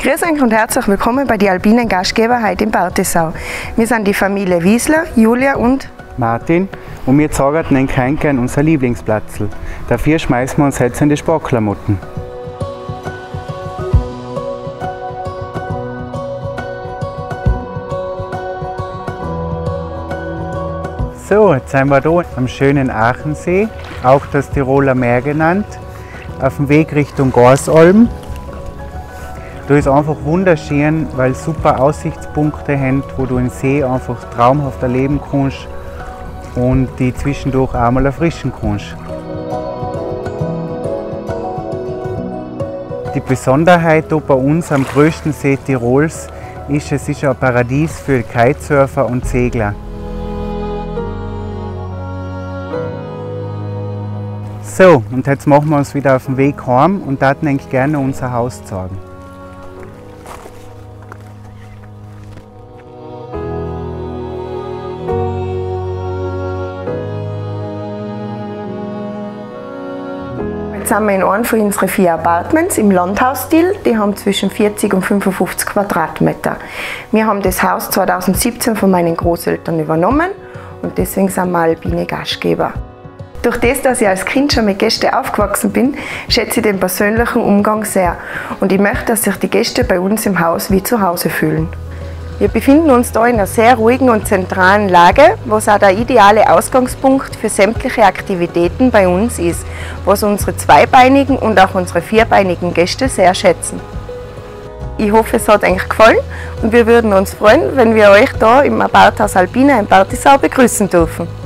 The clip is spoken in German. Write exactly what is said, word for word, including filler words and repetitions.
Grüß euch und herzlich willkommen bei den alpinen Gastgeber heute in Bartisau. Wir sind die Familie Wiesler, Julia und Martin, und wir zeigen Ihnen gerne unser Lieblingsplatzl. Dafür schmeißen wir uns jetzt in die Sportklamotten. So, jetzt sind wir hier am schönen Aachensee, auch das Tiroler Meer genannt, auf dem Weg Richtung Gorsalm. Da ist einfach wunderschön, weil es super Aussichtspunkte haben, wo du den See einfach traumhaft erleben kannst und die zwischendurch auch mal erfrischen kannst. Die Besonderheit hier bei uns am größten See Tirols ist, es ist ein Paradies für Kitesurfer und Segler. So, und jetzt machen wir uns wieder auf den Weg heim und würden eigentlich gerne unser Haus zeigen. Jetzt sind wir in einem von unseren vier Apartments im Landhausstil. Die haben zwischen vierzig und fünfundfünfzig Quadratmeter. Wir haben das Haus zweitausendsiebzehn von meinen Großeltern übernommen und deswegen sind wir alpine Gastgeber. Durch das, dass ich als Kind schon mit Gästen aufgewachsen bin, schätze ich den persönlichen Umgang sehr und ich möchte, dass sich die Gäste bei uns im Haus wie zu Hause fühlen. Wir befinden uns hier in einer sehr ruhigen und zentralen Lage, was auch der ideale Ausgangspunkt für sämtliche Aktivitäten bei uns ist, was unsere zweibeinigen und auch unsere vierbeinigen Gäste sehr schätzen. Ich hoffe, es hat euch gefallen und wir würden uns freuen, wenn wir euch hier im Aparthaus Alpina in Bartisau begrüßen dürfen.